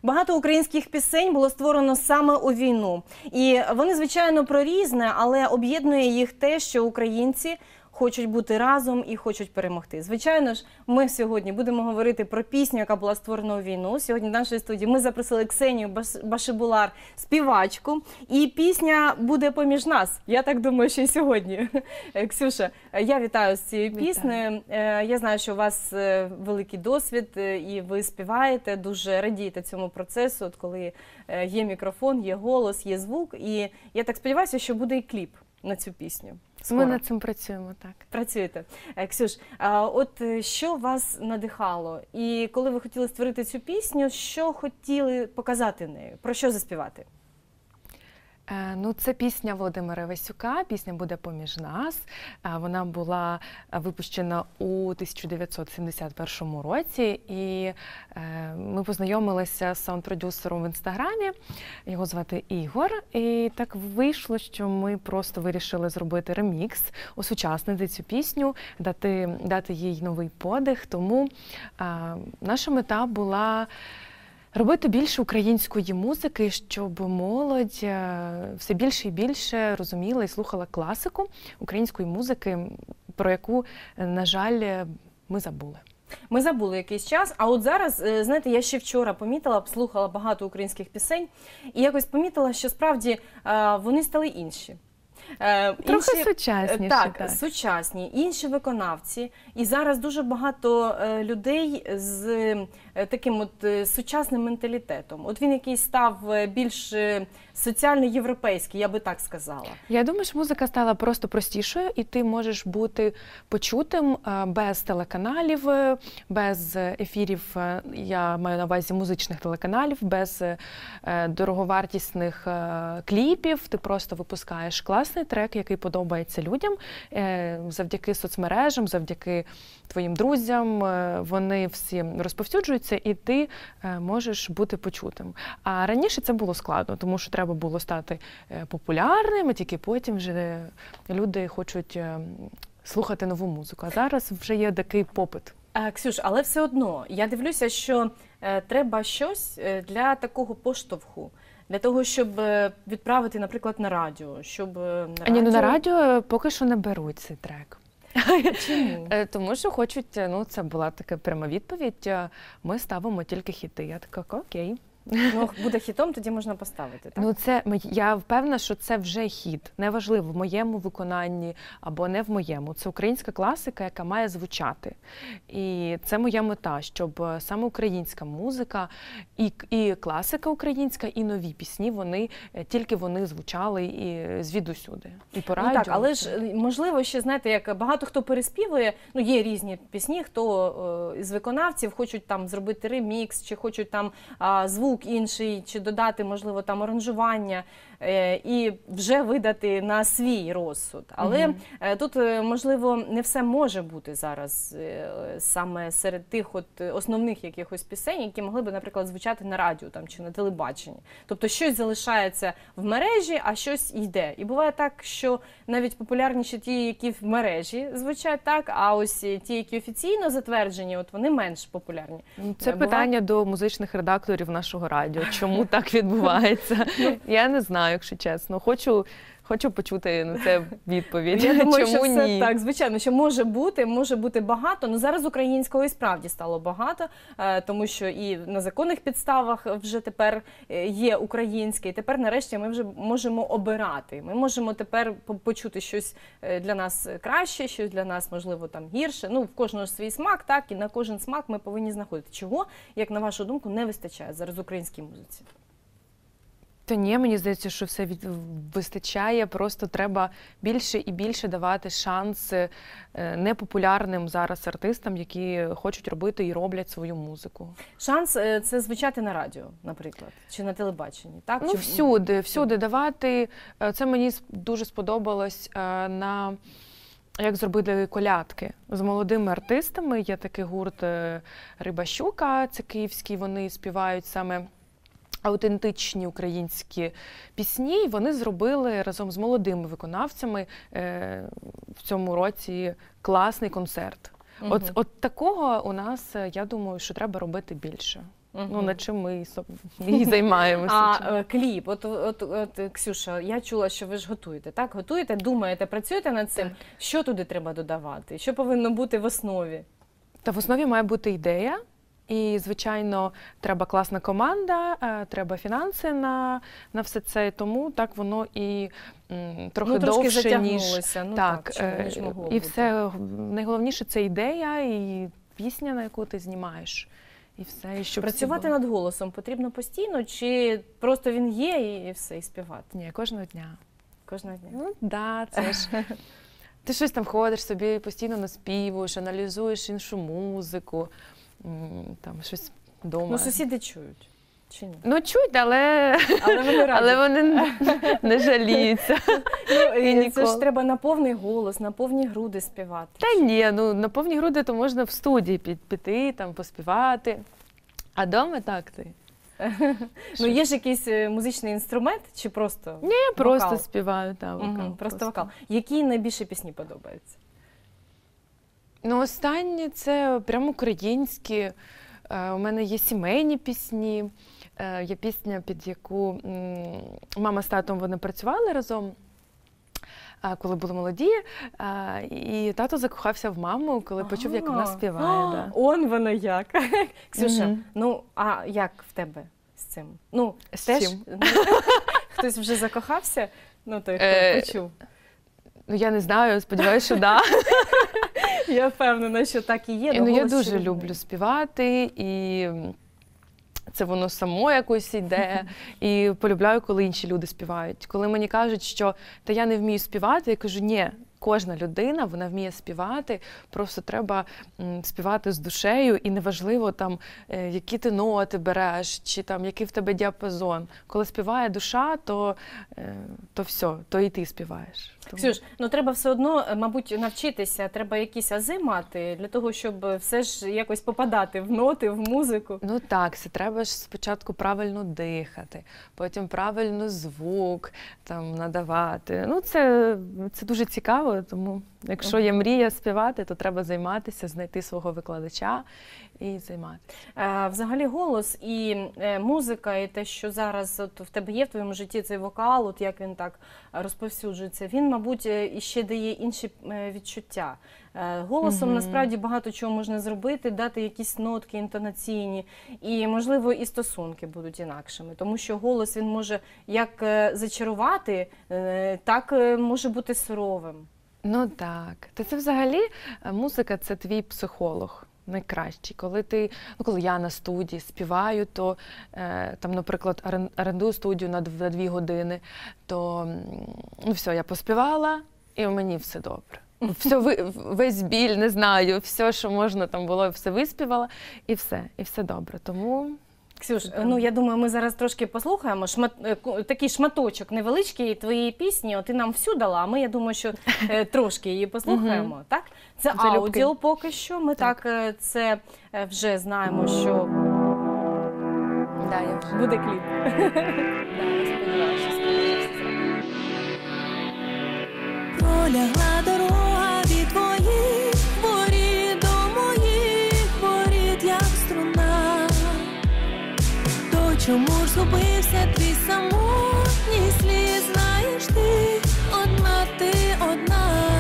Багато українських пісень було створено саме у війну. І вони, звичайно, про різне, але об'єднує їх те, що українці хочуть бути разом і хочуть перемогти. Звичайно ж, ми сьогодні будемо говорити про пісню, яка була створена у війну. Сьогодні в нашій студії ми запросили Ксенію Башибулар, співачку. І пісня буде поміж нас. Я так думаю, що і сьогодні. Ксюша, я вітаю з цією піснею. Я знаю, що у вас великий досвід, і ви співаєте, дуже радієте цьому процесу, от коли є мікрофон, є голос, є звук. І я так сподіваюся, що буде і кліп на цю пісню. Скоро. Ми над цим працюємо, так. Працюєте. Ксюш, от що вас надихало? І коли ви хотіли створити цю пісню, що хотіли показати нею? Про що заспівати? Ну, це пісня Володимира Івасюка, пісня «Буде поміж нас». Вона була випущена у 1971 році, і ми познайомилися з саунд-продюсером в Інстаграмі, його звати Ігор, і так вийшло, що ми просто вирішили зробити ремікс, осучаснити цю пісню, дати їй новий подих, тому наша мета була робити більше української музики, щоб молодь все більше і більше розуміла і слухала класику української музики, про яку, на жаль, ми забули. Ми забули якийсь час, а от зараз, знаєте, я ще вчора помітила, слухала багато українських пісень, і якось помітила, що справді вони стали інші. Трохи сучасніші. Так, сучасні, інші виконавці. І зараз дуже багато людей з таким от сучасним менталітетом. От він якийсь став більш соціально-європейський, я би так сказала. Я думаю, що музика стала просто простішою, і ти можеш бути почутим без телеканалів, без ефірів, я маю на увазі музичних телеканалів, без дороговартісних кліпів. Ти просто випускаєш класний трек, який подобається людям, завдяки соцмережам, завдяки твоїм друзям, вони всі розповсюджуються, і ти можеш бути почутим. А раніше це було складно, тому що треба було стати популярним, а тільки потім вже люди хочуть слухати нову музику. А зараз вже є такий попит. Ксюш, але все одно, я дивлюся, що треба щось для такого поштовху. Для того, щоб відправити, наприклад, на радіо, щоб на радіо... Ні, ну на радіо поки що не беруть цей трек. Чому? Тому що хочуть, ну це була така пряма відповідь, ми ставимо тільки хіти. Я така, окей. Ну, буде хітом, тоді можна поставити, так? Ну, я впевнена, що це вже хіт. Неважливо, в моєму виконанні або не в моєму. Це українська класика, яка має звучати. І це моя мета, щоб саме українська музика, і класика українська, і нові пісні, тільки вони звучали і звідусюди. І по радіо. Ну так, але ж, можливо, ще, знаєте, як багато хто переспівує, ну, є різні пісні, хто з виконавців хочуть там зробити ремікс, чи хочуть там звук інший, чи додати, можливо, там аранжування і вже видати на свій розсуд. Але тут, можливо, не все може бути зараз саме серед тих от основних якихось пісень, які могли би, наприклад, звучати на радіо там, чи на телебаченні. Тобто щось залишається в мережі, а щось йде. І буває так, що навіть популярніші ті, які в мережі звучать так, а ось ті, які офіційно затверджені, от вони менш популярні. Це питання до музичних редакторів нашого радіо. Чому так відбувається? Я не знаю, якщо чесно. Хочу почути на це відповідь. Я думаю, чому що все ні? так, звичайно, що може бути багато, але зараз українського і справді стало багато, тому що і на законних підставах вже тепер є українське, і тепер нарешті ми вже можемо обирати. Ми можемо тепер почути щось для нас краще, щось для нас, можливо, там гірше. Ну, в кожного свій смак, так, і на кожен смак ми повинні знаходити. Чого, як на вашу думку, не вистачає зараз українській музиці? Та ні, мені здається, що все вистачає, просто треба більше і більше давати шанс непопулярним зараз артистам, які хочуть робити і роблять свою музику. Шанс – це звучати на радіо, наприклад, чи на телебаченні, так? Ну, всюди давати. Це мені дуже сподобалось як зробили колядки з молодими артистами. Є такий гурт Рибащука, це київський, вони співають саме аутентичні українські пісні, і вони зробили разом з молодими виконавцями в цьому році класний концерт. От такого у нас, я думаю, що треба робити більше. Ну, над чим ми і займаємося. А кліп, от, Ксюша, я чула, що ви ж готуєте, так? Готуєте, думаєте, працюєте над цим? Так. Що туди треба додавати? Що повинно бути в основі? Та в основі має бути ідея. І, звичайно, треба класна команда, треба фінанси на все це, тому так воно і трохи довше, затягнулося. Ну, так, ніж могло і бути. все, найголовніше це ідея і пісня, на яку ти знімаєш. І все, і щоб Працювати над голосом потрібно постійно, чи просто він є і все, і співати? Ні, кожного дня. Кожного дня. Ну, да, це ж... Ти щось там ходиш собі, постійно наспівуєш, аналізуєш іншу музику, там щось вдома. Ну, сусіди чують, чи ні? Ну, чують, але вони раді. але вони не жаліються. Ну, це ж треба на повний голос, на повні груди співати. Та ні, ну на повні груди то можна в студії піти, там, поспівати. А вдома так ти. Ну, є ж якийсь музичний інструмент, чи просто Ні, я просто вокал? співаю. Та, вокал, Просто вокал. Які найбільше пісні подобаються? Ну, останні це прямо українські. У мене є сімейні пісні. Є пісня, під яку мама з татом вони працювали разом, коли були молоді. І тато закохався в маму, коли почув, як вона співає. Да. Он воно як. Ксюша, ну, а як в тебе з цим? Ну, З теж чим? хтось вже закохався? Ну, той, хто почув. Ну, я не знаю, сподіваюся, що да. Я впевнена, що так і є. Ну, я дуже люблю співати, і це воно само якось йде. І полюбляю, коли інші люди співають. Коли мені кажуть, що та я не вмію співати, я кажу, ні, кожна людина, вона вміє співати, просто треба співати з душею, і неважливо, там, які ти ноти береш, чи там, який в тебе діапазон. Коли співає душа, то все, то і ти співаєш. Тому... Ксюш, ну треба все одно, мабуть, навчитися, треба якісь ази мати, для того, щоб все ж якось попадати в ноти, в музику. Ну так, це треба ж спочатку правильно дихати, потім правильно звук там надавати. Ну це дуже цікаво, тому якщо є мрія співати, то треба займатися, знайти свого викладача і займатися. Взагалі голос і музика, і те, що зараз от в тебе є в твоєму житті цей вокал, от як він так розповсюджується, він, мабуть, іще дає інші відчуття. Голосом насправді багато чого можна зробити, дати якісь нотки інтонаційні, і, можливо, і стосунки будуть інакшими, тому що голос він може як зачарувати, так може бути суровим. Ну так. Та це взагалі музика – це твій психолог. Найкращий. Коли я на студії співаю, то там, наприклад, орендую студію на 2 години, то ну все, я поспівала, і у мені все добре. Все, весь біль, не знаю, все, що можна там було, все виспівала, і все добре. Тому... Ксюш, ну я думаю, ми зараз трошки послухаємо такий шматочок невеличкий твоєї пісні. Ти нам всю дала, а ми, я думаю, що трошки її послухаємо. Так? Це аудіо поки що. Ми так це вже знаємо, що буде кліп. Пролягла дорога від твоїх воріт до моїх воріт, як струна. То чому ж згубився твій самотній слід? Знаєш, ти одна.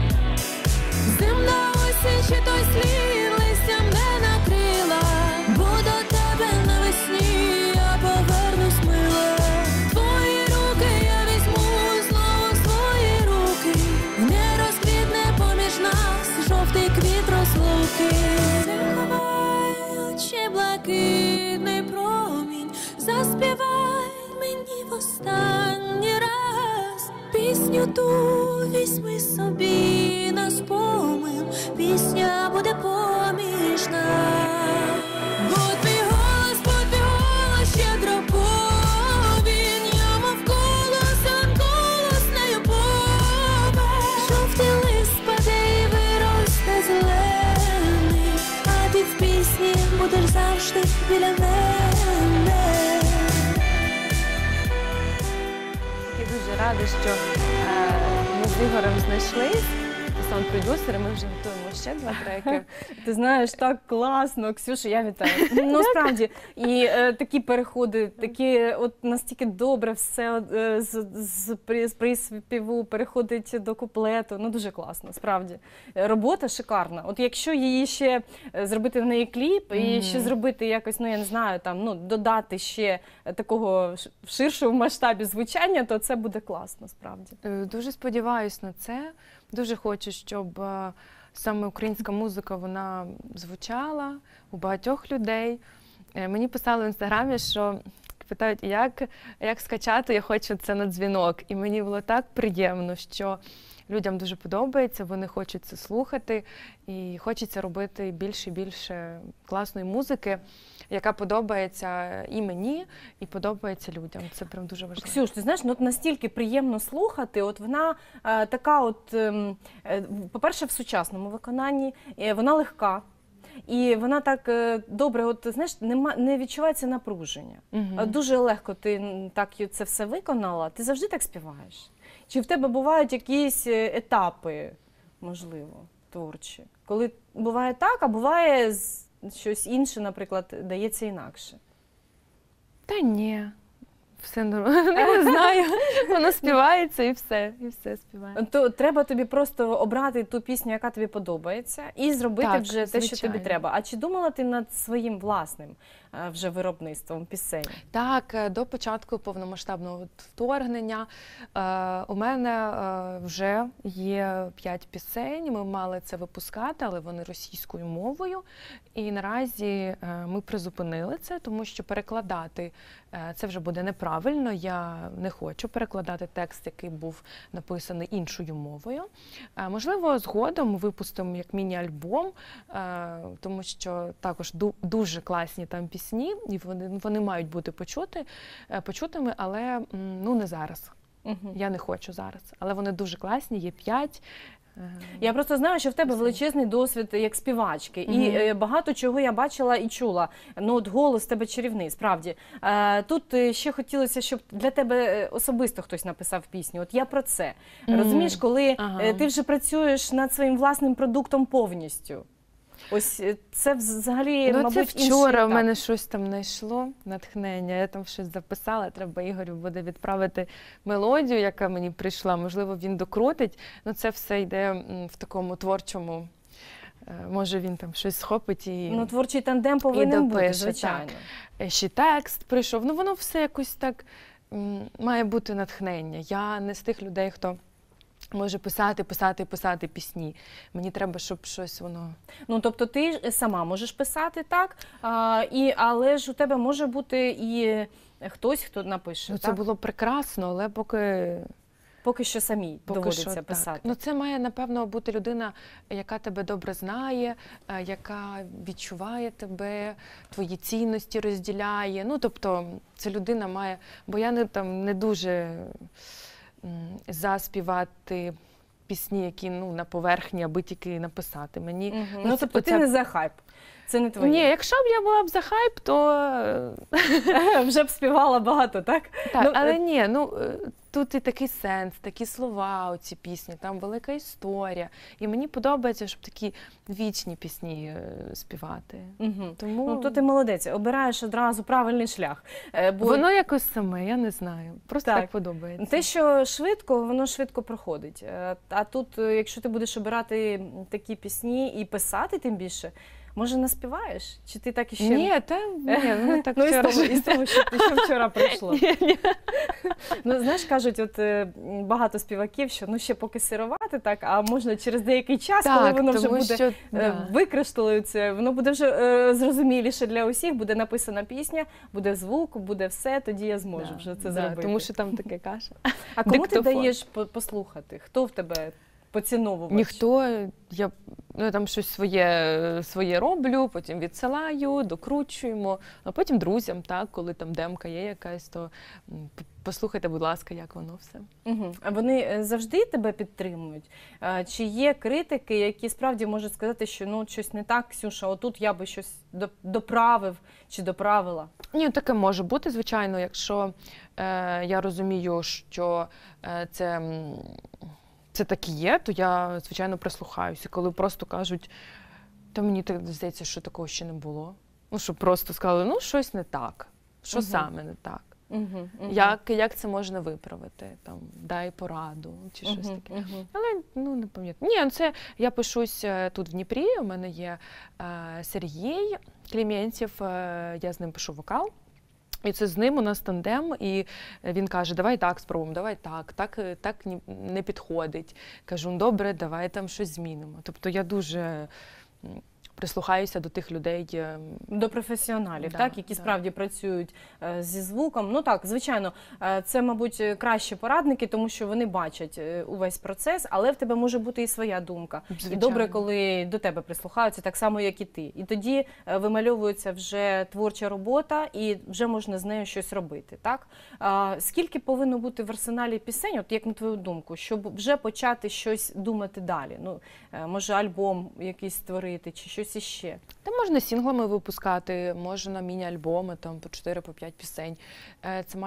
Зимна осінь чи той слід листям не накрила, бо до тебе навесні я повернусь мила. Твої руки я візьму знову в свої руки, не розквітне поміж нас жовтий квіт розлуки. Заховаючи блакитний промінь, заспівай мені в останній раз пісню ту візьми собі на спомин, пісня буде поміж нас. Бо твій голос щедро повінь, я мов колос нею пове. Жовтий лист паде і виросте зелений, а ти в пісні будеш завжди біля мене. Я дуже рада, що ми з Ігорем знайшлись, саунд-продюсери, ми вже готуємо ще 2 треки. Ти знаєш, так класно, Ксюша, я вітаю. Ну, справді, і такі переходи, такі от настільки добре все з приспіву переходить до куплету. Ну, дуже класно, справді. Робота шикарна. От якщо її ще зробити в неї кліп, і ще зробити якось, ну, я не знаю, там, ну, додати ще такого в ширшому масштабі звучання, то це буде класно, справді. Дуже сподіваюсь на це. Дуже хочу, щоб саме українська музика, вона звучала у багатьох людей. Мені писали в Інстаграмі, що питають, як скачати, я хочу це на дзвінок. І мені було так приємно, що людям дуже подобається, вони хочуть це слухати, і хочеться робити більше і більше класної музики, яка подобається і мені, і подобається людям. Це прям дуже важливо. Ксюш, ти знаєш, ну, от настільки приємно слухати, от вона така от, по-перше, в сучасному виконанні, вона легка. І вона так добре, от, знаєш, не відчувається напруження. Дуже легко ти так це все виконала. Ти завжди так співаєш? Чи в тебе бувають якісь етапи, можливо, творчі? Коли буває так, а буває щось інше, наприклад, дається інакше? Та ні. Все нормально, не знаю. Воно співається і все співає. То треба тобі просто обрати ту пісню, яка тобі подобається, і зробити Так, вже те, що тобі звичайно. треба. А чи думала ти над своїм власним вже виробництвом пісень? Так, до початку повномасштабного вторгнення у мене вже є 5 пісень. Ми мали це випускати, але вони російською мовою. І наразі ми призупинили це, тому що перекладати це вже буде неправильно. Я не хочу перекладати текст, який був написаний іншою мовою. Можливо, згодом випустимо як міні-альбом, тому що також дуже класні там пісні, і вони мають бути почутими, але ну, не зараз. Я не хочу зараз. Але вони дуже класні, є 5. Я просто знаю, що в тебе величезний досвід як співачки. І багато чого я бачила і чула. Ну, от голос в тебе чарівний, справді. Тут ще хотілося, щоб для тебе особисто хтось написав пісню. От я про це. Розумієш, коли ти вже працюєш над своїм власним продуктом повністю. Ось це взагалі, Ну, мабуть, це вчора інший в мене етап. щось там знайшло, натхнення, я там щось записала, треба Ігорю буде відправити мелодію, яка мені прийшла, можливо, він докрутить, ну це все йде в такому творчому, може він там щось схопить і Ну, творчий тандем повинен бути, допише, звичайно. ще текст прийшов, ну воно все якось так, має бути натхнення. Я не з тих людей, хто може писати пісні. Мені треба, щоб щось воно... Ну, тобто ти сама можеш писати, так, але ж у тебе може бути і хтось, хто напише, Ну, це так? було прекрасно, але Поки що самій доводиться що писати. так. Ну, це має, напевно, бути людина, яка тебе добре знає, яка відчуває тебе, твої цінності розділяє. Ну, тобто, це людина має... Бо я не дуже заспівати пісні, які на поверхні, аби тільки написати. Мені, Ну, тобто ти не за хайп, це не твоє. Ні, якщо б я була б за хайп, то... Вже б співала багато, так? Так, Ну, але ні, тут і такий сенс, такі слова у ці пісні, там велика історія. І мені подобається, щоб такі вічні пісні співати. Тому... Ну, то ти молодець, обираєш одразу правильний шлях. Бо Воно якось саме, я не знаю, просто так подобається. те, що швидко, воно швидко проходить. А тут, якщо ти будеш обирати такі пісні і писати тим більше, може, наспіваєш? Чи ти так іще... Ні, воно так Ну, вчора. із того, що вчора прийшло. Ні. Ну, знаєш, кажуть, от багато співаків, що ще поки сирувати, так, а можна через деякий час, коли воно вже буде викришталюється, воно буде вже зрозуміліше для усіх, буде написана пісня, буде звук, буде все, тоді я зможу вже це зробити. Тому що там таке каша. А кому ти Диктофон. даєш послухати? Хто в тебе поціновувач? Ніхто, я там щось своє роблю, потім відсилаю, докручуємо, а потім друзям, так, коли там демка є якась, то послухайте, будь ласка, як воно все. А вони завжди тебе підтримують? Чи є критики, які справді можуть сказати, що щось не так, Ксюша, отут я би щось доправив чи доправила? Ні, таке може бути, звичайно, якщо я розумію, що це це так і є, то я, звичайно, прислухаюся. Коли просто кажуть, та мені так здається, що такого ще не було. Ну, щоб просто сказали, ну, щось не так. Що саме не так? Як це можна виправити? Там, дай пораду чи щось таке. Але, ну, не пам'ятаю. Ні, це я пишусь тут в Дніпрі, у мене є Сергій Кліментьєв, я з ним пишу вокал. І це з ним у нас тандем, і він каже, давай так спробуємо, давай так не підходить. Кажу, ну добре, давай там щось змінимо. Тобто я дуже прислухаюся до тих людей. До професіоналів, Да, так, які да. справді працюють зі звуком. Ну так, звичайно, це, мабуть, кращі порадники, тому що вони бачать увесь процес, але в тебе може бути і своя думка. Звичайно. І добре, коли до тебе прислухаються, так само, як і ти. І тоді вимальовується вже творча робота, і вже можна з нею щось робити, так? Скільки повинно бути в арсеналі пісень, от як на твою думку, щоб вже почати щось думати далі? Ну, може, альбом якийсь створити, чи щось іще? Та можна сінглами випускати, можна міні-альбоми, там по 4-5 пісень. Це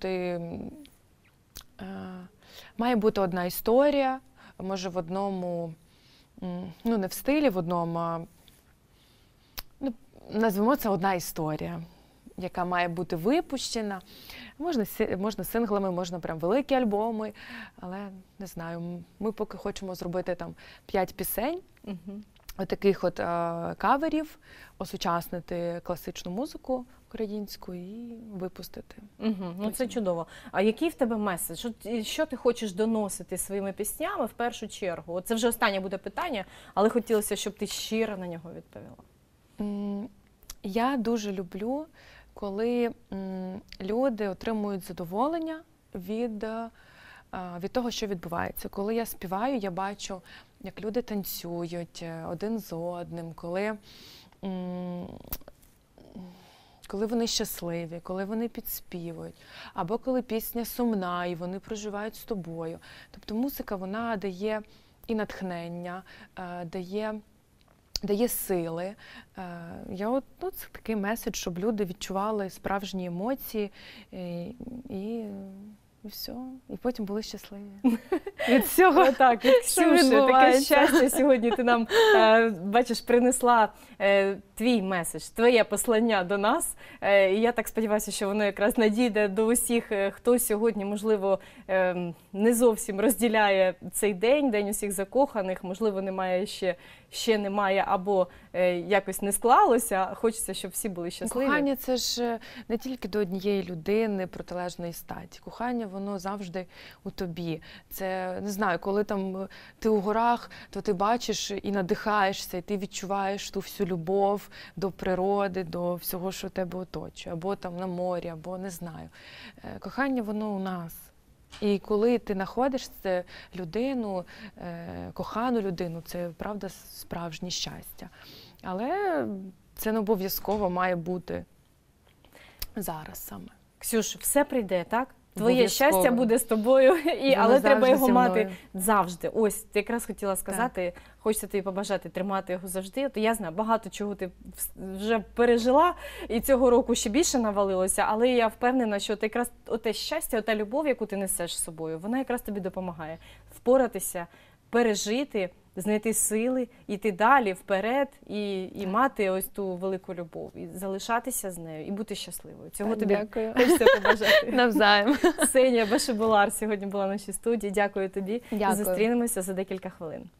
має бути одна історія, може в одному, ну не в стилі в одному, а ну, назвемо це одна історія, яка має бути випущена. Можна синглами, можна прям великі альбоми, але не знаю, ми поки хочемо зробити там 5 пісень. Таких от каверів, осучаснити класичну музику українську і випустити. Ну це чудово. А який в тебе меседж? Що ти хочеш доносити своїми піснями в першу чергу? От це вже останнє буде питання, але хотілося, щоб ти щиро на нього відповіла. Я дуже люблю, коли люди отримують задоволення від того, що відбувається. Коли я співаю, я бачу, як люди танцюють один з одним, коли вони щасливі, коли вони підспівують, або коли пісня сумна, і вони проживають з тобою. Тобто музика, вона дає і натхнення, дає сили. Це такий меседж, щоб люди відчували справжні емоції і все. І потім були щасливі. Від всього. Отак, від Ксюші, таке щастя сьогодні ти нам, бачиш, принесла твій меседж, твоє послання до нас. І я так сподіваюся, що воно якраз надійде до усіх, хто сьогодні, можливо, не зовсім розділяє цей день, День усіх закоханих, можливо, немає ще немає, або якось не склалося. Хочеться, щоб всі були щасливі. Кохання – це ж не тільки до однієї людини протилежної статі. Кохання, воно завжди у тобі. Це, не знаю, коли там ти у горах, то ти бачиш і надихаєшся, і ти відчуваєш ту всю любов до природи, до всього, що тебе оточує. Або там на морі, або не знаю. Кохання, воно у нас. І коли ти знаходиш людину, кохану людину, це, правда, справжнє щастя. Але це не обов'язково має бути зараз саме. Kсюш, все прийде, так? Твоє щастя буде з тобою, але треба його мати завжди. Ось, ти якраз хотіла сказати, хочеться тобі побажати тримати його завжди. То я знаю, багато чого ти вже пережила, і цього року ще більше навалилося, але я впевнена, що якраз оте щастя, ота любов, яку ти несеш з собою, вона якраз тобі допомагає впоратися, пережити, знайти сили, йти далі, вперед і мати ось ту велику любов, і залишатися з нею, і бути щасливою. Цього тобі хочеться побажати. Навзаєм. Ксенія Башибулар сьогодні була в нашій студії. Дякую тобі. Дякую. Зустрінемося за декілька хвилин.